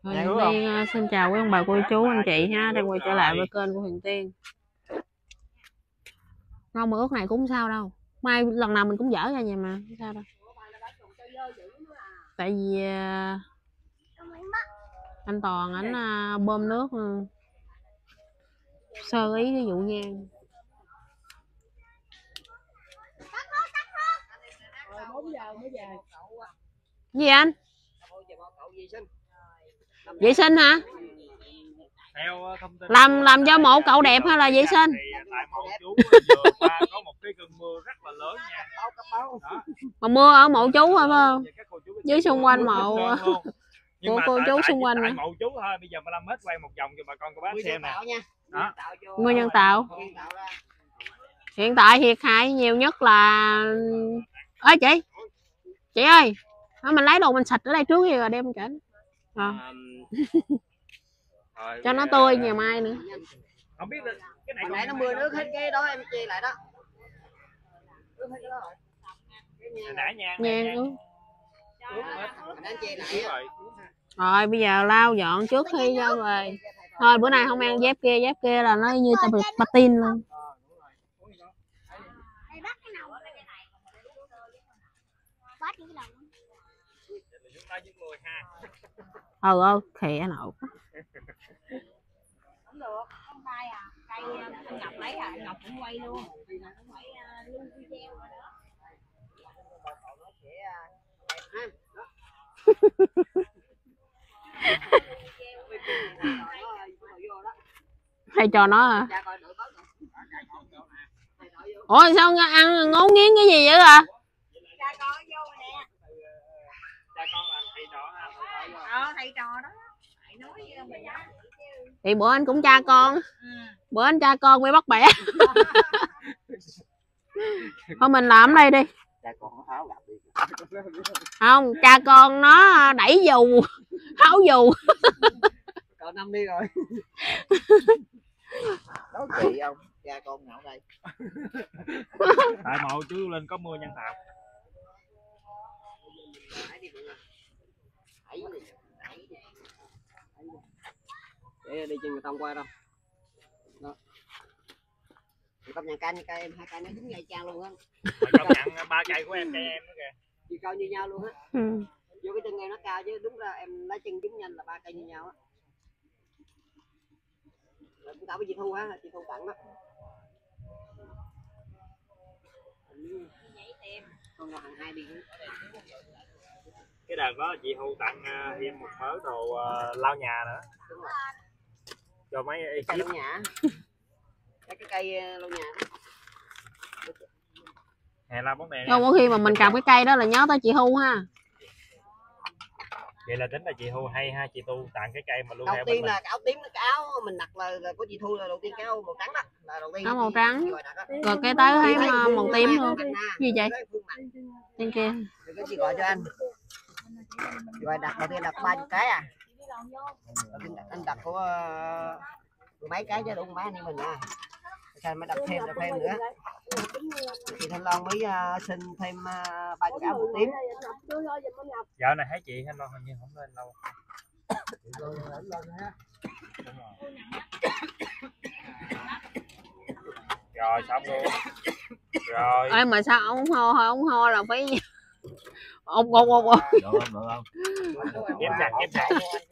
Huyền Tiên xin chào quý ông bà cô chú anh chị ha, đang quay trở lại với kênh của Huyền Tiên. Rau mà ướt này cũng không sao đâu, mai lần nào mình cũng dở ra nhà mà không sao đâu. Tại vì anh Toàn ảnh bơm nước sơ ý cái vụ nhang. Gì anh? Vệ sinh hả? Làm cho mộ cậu đẹp hay là vệ sinh? Tại mộ chú vừa qua có một cái cơn mưa rất là lớn nha. Mà mưa ở mộ chú phải không? Với xung quanh mộ của cô chú xung quanh tại mộ chú thôi. Bây giờ mà làm hết quay một vòng cho bà con cô bác xem nè. Đó. Nguyên nhân tạo. Hiện tại thiệt hại nhiều nhất là ơi chị ơi, mình lấy đồ mình sạch ở đây trước rồi đem chỉnh cho nó tươi ngày mai nữa. Không biết cái này nãy nó mưa nước hết cái đó em chia lại đó. Nhang rồi bây giờ lau dọn trước khi ra về. Thôi bữa nay không ăn dép kia là nó như patin luôn. Khẽ nậu. Không được, không tay à, cây anh Ngọc lấy à, Ngọc cũng quay luôn. Phải lưu video rồi đó. Thầy cho nó hả? Ủa sao ăn ngấu nghiến cái gì vậy à? Cha con nó vô nè. Cha con là thầy trò hả? Thầy trò đó. Thầy nói với mình đó. Thì bữa anh cũng cha con. Bữa anh cha con quay bắt bẻ. Thôi mình làm ở đây đi. Không, cha con nó đẩy dù, tháo dù. Còn năm đi rồi. Đó chị không? Cha con nào đây? Tại mộ chú lên có mưa nhân tạo. Để đi chừng người tông qua đâu. Đó. Công nhận cây em hai cây nó đúng ngày trang luôn á. Công nhận 3 cây của em cây em nữa kìa. Chiều cao như nhau luôn á. Vô cái chân em nó cao chứ đúng ra em lấy chân đúng nhanh là 3 cây như nhau á. Cũng tạo với chị Thu ha, chị Thu tặng đó. Con nào hàng 2 đi. Cái đợt đó chị Thu tặng thêm một mớ đồ lau nhà nữa. Đúng rồi. Cho mấy cây lau nhà. Cái cây lau nhà đó. Hè là vấn đề. Không có khi mà mình cầm cái cây đó là nhớ tới chị Thu ha. Vậy là tính là chị Thu hay ha, chị Thu tặng cái cây mà luôn. Đầu tiên là cái áo tím, cái áo mình đặt là của chị Thu là đầu tiên cái áo màu trắng đó, là đầu tiên. Áo màu trắng. Rồi cái tới thấy màu tím luôn. Gì vậy? Trên kia. Cái chị gọi cho anh. Chị gọi đặt đầu tiên đặt 30 cái à. Anh đặt của mấy cái chứ đúng mấy anh em mình à. Sao mới đặt thêm nữa. Chị Thanh Long mới xin thêm 3 cái áo tím. Dạo này thấy chị Thanh Long hình như không lên đâu. Rồi xong luôn. Rồi. Ê mà sao ông ho là phải ột. Em chặt.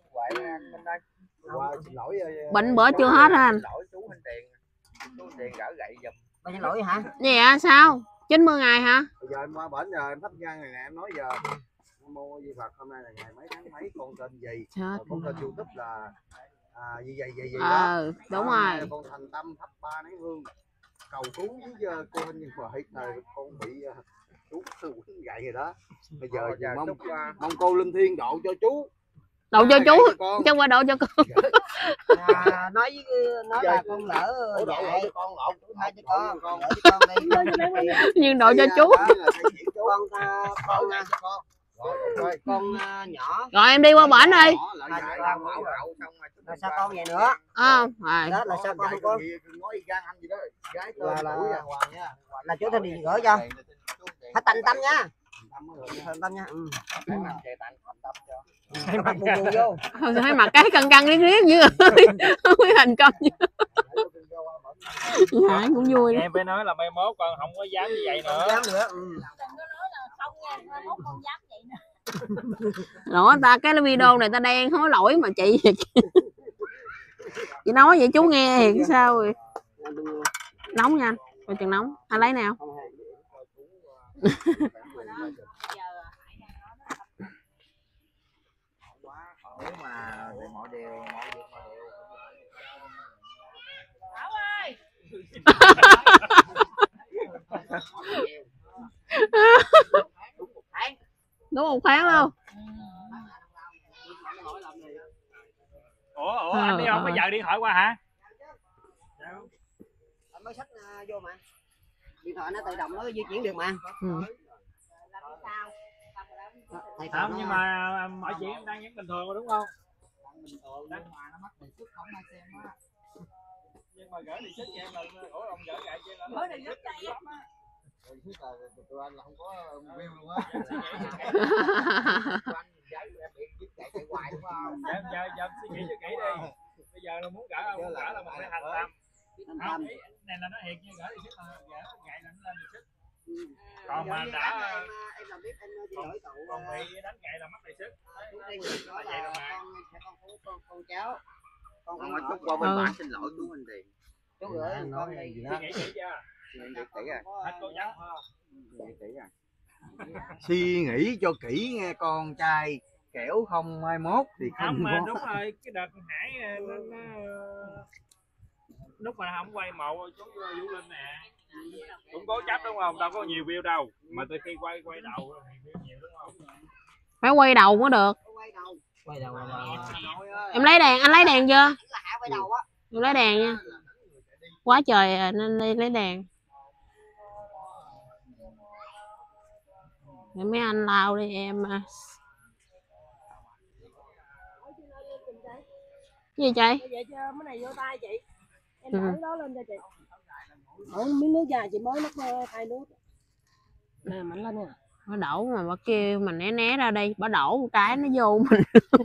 Bệnh bữa chưa hết hả anh? Chú Tiền gỡ gậy giùm. Bao nhiêu lỗi hả? Gì à, sao? 90 ngày hả? Bây giờ em qua bển giờ em thắp nhang này nè, em nói giờ mô Di Phật hôm nay là ngày mấy tháng mấy, con tên gì? Con tên YouTube là gì đó. Đúng rồi. Con thành tâm thắp 3 nén hương cầu cứu với cô Hình nhưng mà con bị chú quýnh gậy rồi đó. Bây giờ mong cô linh thiêng độ cho chú. Độ cho chú chứ không phải độ cho con. Nói là con lỡ dạy con lộn hai cho con đi. Nhưng độ cho chú. Con nhỏ. Rồi em đi qua bển đi. Là sao con vậy nữa? Đó là sao con là chú Thanh Điền gửi cho. Phải tành tâm nha. Hơn tâm nha. Cái mặt kề tặng thành tâm cho. Cái mặt buồn buồn vô. Không thấy mặt cái căng riết riết như không biết thành công như Hải cũng vui đó. Em phải nói là mai mốt con không có dám như vậy nữa. Không dám nữa. Đừng có nói là không nha, mai mốt con dám vậy nè. Lỗi ta cái video này ta đen hối lỗi mà chị chị nói vậy chú nghe thì sao rồi. Nóng nha anh, coi chừng nóng. Anh lấy nào. Mà mọi điều Bảo ơi. Đúng một tháng luôn. Ủa anh đi không? Bây giờ điện thoại qua hả? Anh mới xách vô mà. Điện thoại nó tự động nó di chuyển được mà. Không, nhưng mà mọi chuyện em đang vẫn bình thường mà đúng không? Nhưng mà gửi thì xích cho em là ủa ông gửi lại cho em là Gửi thì xích cho em á. Tụi anh là không có view luôn á. Giờ suy nghĩ cho kỹ đi. Bây giờ là muốn gửi không gửi là mình phải thành tâm. Không, ý này là nó thiệt như gửi thì xích là gửi ngày là nó lên thì xích. Còn mà đã em làm biết anh chỉ lỗi cậu. còn bị đánh gậy là mất tài xích. Con cháu. Con mà chút qua bên bản xin lỗi chú anh Điền. Chú gửi con đi. Suy nghĩ kỹ chưa? Suy nghĩ kỹ à. Hết cố chấp không? Suy nghĩ cho kỹ nghe con trai, kẻo không mai mốt thì Không không mà có. đúng rồi, cái đợt Hải nó lúc mà không quay mộ chú Vũ Linh nè cũng cố chấp đúng không? Đâu có nhiều view đâu mà từ khi quay đầu thì view nhiều đúng không? Phải quay đầu mới được. Quay đầu Em lấy đèn, anh lấy đèn chưa? là Hạ quay đầu á. Em lấy đèn nha. Quá trời nên lấy đèn. Để mấy anh lao đi em. Cái gì chị? Vậy cho cái này vô tay chị. Em Ừ. đổ đó lên cho chị. Miếng nước dài chị mới mắc thay nước. Nè mạnh lên nè. Bà đổ mà bà kêu mình né ra đây, bà đổ một cái nó vô mình.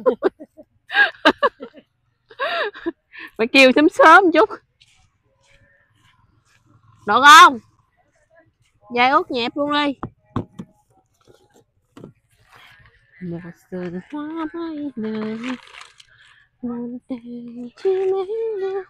Bà kêu sớm một chút. Được không? Dây ướt nhẹp luôn đi. Một sườn hoa bay đời, một đèn chim én.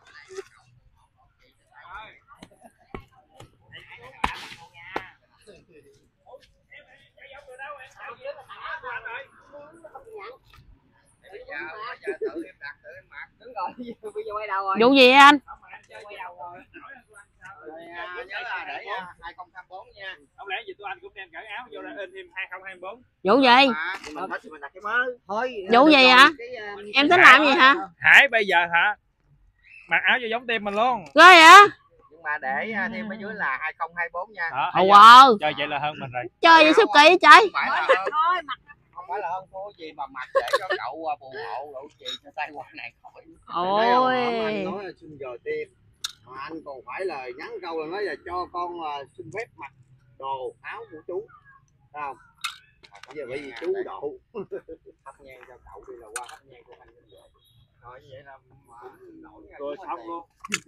Bây giờ quay đầu rồi. Vụ gì anh? Quay đầu rồi. Nhớ là để 2024 nha. Không lẽ gì tụi anh cũng đem cởi áo vô ra in thêm 2024? Vụ gì? Mình hết mình đặt cái mới. Thôi. Vụ gì hả? Em tính làm gì hả? Hải bây giờ hả? Mặc áo cho giống team mình luôn. Ghê vậy? Nhưng mà để thêm ở dưới là 2024 nha. Đó, Ồ wow. chơi vậy là hơn mình rồi. Chơi vậy sắp kỹ trời. Không phải là hơn thua gì mà mặc để cho cậu buồn hộ cậu gì cho tay qua này khỏi. Ôi. Anh nói là xin giờ tiêm mà anh còn phải là nhắn câu là nói là cho con xin phép mặc đồ áo của chú, thấy không? Bây giờ bởi vì chú độ thắp nhang cho cậu đi là qua thắp nhang của anh rồi như vậy là Rồi xong luôn.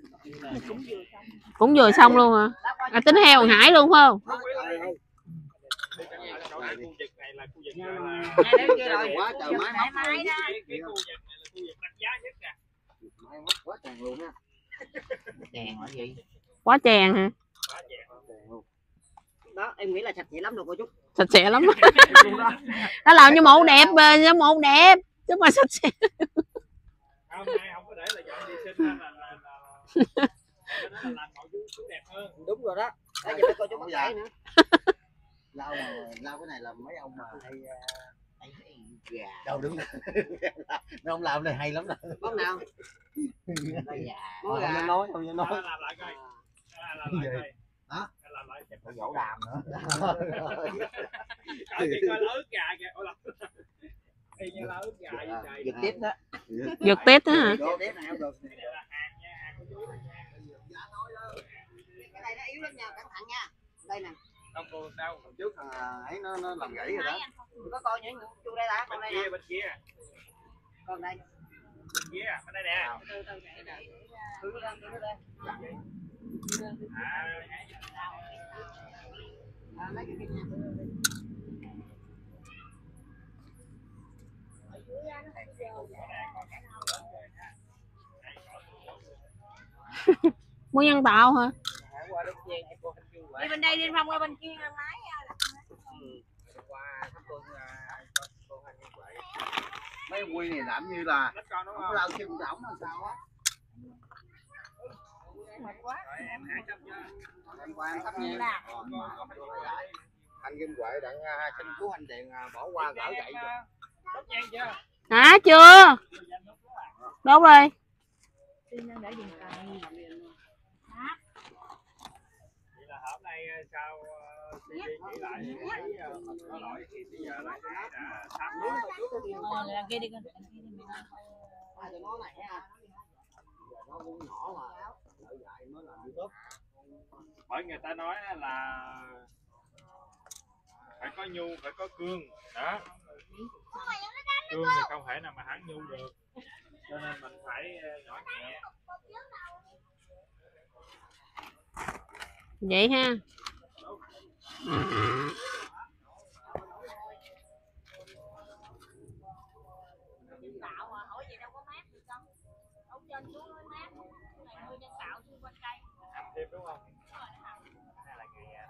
Cũng vừa xong luôn hả? À, tính heo còn Hải luôn phải không? Chỗ này khu vực này là khu vực là quá trời máy móc Mai đó. cái khu vực này là khu vực đắt giá nhất nè. máy móc quá tràn luôn ha. Đèn là gì? Quá chèn hả? Đó em nghĩ là sạch sẽ lắm rồi cô chú. Sạch sẽ lắm. Nó làm như mẫu đẹp, như mẫu đẹp chứ mà sạch sẽ. Hôm nay không có để là dọn đi sinh là làm mẫu chú đẹp hơn. Đúng rồi đó. Đó giờ mấy cô chú bắt gãy nữa. Lau cái này là mấy ông mà hay gà đâu đúng rồi. Mấy ông làm này hay lắm nè. Món nào? Không nên nói Làm lại coi. Làm lại coi. Hả? Làm lại chụp Dẫu đàm nữa. Coi kìa coi là ướt gà kìa. Ôi lắm. Y như là ướt gà vậy trời. Giật tiếp đó. Giật tết đó hả? Giật tiếp này không được. Cái này là hàng nha, hàng của chú nha. Cái này nó yếu lắm nha, cẩn thận nha. Đây nè. Không cô đâu. Hôm trước thằng ấy nó làm gãy rồi đó. Có con những chu đây đã, con đây nè. Bên kia. Con đây. Bên kia, bên đây nè. Cứ lên đây. Lấy cái kia. Muốn nhân tạo hả? Đi bên đây đi không qua bên kia lái. Mấy quy này làm như là không lao chân rỗng là sao á. Em hãy chấp chưa? Em qua em thắp nhang. Anh Kim Huệ đặng xin cứu anh Điền bỏ qua gỡ gậy rồi. Chấp nhang chưa? Hả? Chưa. Đâu rồi? Vậy là hôm nay sao đi nghĩ lại thấy có lỗi thì bây giờ lại thăm Kia đi con. Nó này ha. Nó cũng nhỏ mà. Đợi dạy mới làm YouTube. bởi người ta nói là phải có nhu phải có cương đó, cương thì không thể nào mà hẳn nhu được, cho nên mình phải nhỏ nhẹ. Vậy ha. Tạo mà hỏi gì đâu có mát được không? Ông trên xuống mới mát. Này nuôi nhân tạo xung quanh cây. Hầm thêm đúng không? Hay là ngày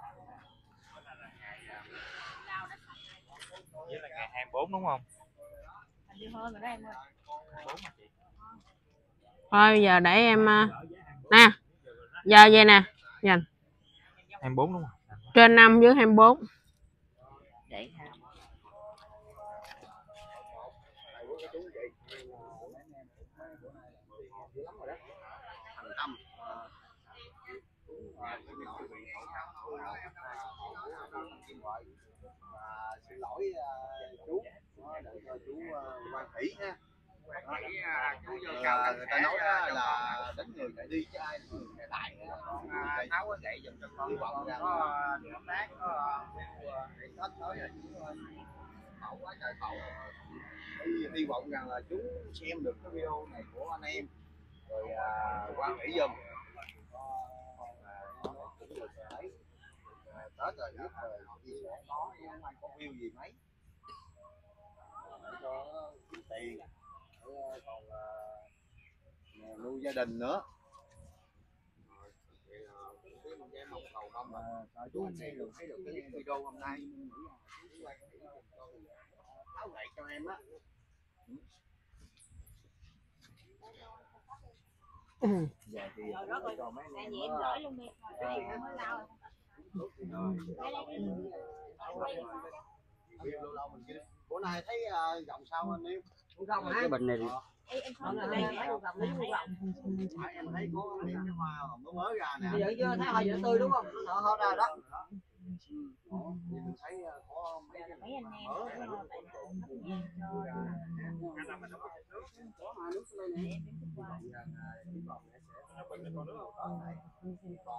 với là ngày 24 đúng không? Hình như hơn rồi đó em ơi. 24 mà chị. Thôi giờ để em nè. Giờ vậy nè. Nhìn. 24 đúng không? Trên 5 dưới 24. Để xin lỗi chú, chú Quang Thủy ha. Người ta nói là đánh người lại đi chứ ai đánh người lại tháo cái gậy giùm cho con. Hy vọng rằng có điểm nát có để hết tới rồi chú khẩu quá trời khẩu. Hy vọng rằng là chú xem được cái video này của anh em rồi Quang Thủy giùm. Tết rồi nhất rồi chia sẻ có chứ không ai có view gì mấy để cho kiếm tiền còn nuôi gia đình nữa. Em mong cầu mong mà chú anh xem được thấy được cái video hôm nay tháo gậy cho em á. Giờ thì cho mấy anh em Gửi luôn đi. Rồi mới lao. Bữa nay thấy giọng sao anh em? cái bình này Em thấy có cái hoa mới ra nè. giờ chưa thấy hồi giờ tươi đúng không? Nó ra đó. Mình thấy có mấy anh em còn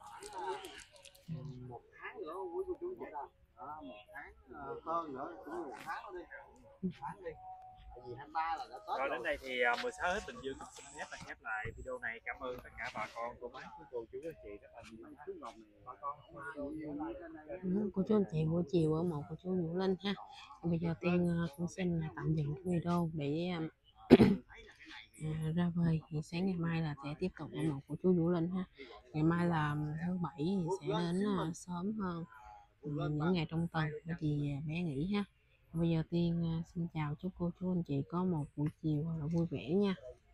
một tháng nữa quý cô chú vậy đó. Một tháng hơn nữa cũng 1 tháng nữa đi. Tháng đi. Vì 23 là đã Tết rồi. Đến đây thì 16 hết Bình Dương xin khép lại video này. Cảm ơn tất cả bà con cô bác cô chú anh chị rất là nhiều. Cô chú anh chị buổi chiều ở một cô chú Vũ Linh ha. Bây giờ Tiên cũng xin tạm dừng cái video để ra về. Thì sáng ngày mai là sẽ tiếp tục ở một cô chú Vũ Linh ha. Ngày mai là thứ Bảy thì sẽ đến sớm hơn những ngày trong tuần bởi vì bé nghỉ ha. Bây giờ Tiên xin chào chúc cô chú anh chị có một buổi chiều là vui vẻ nha.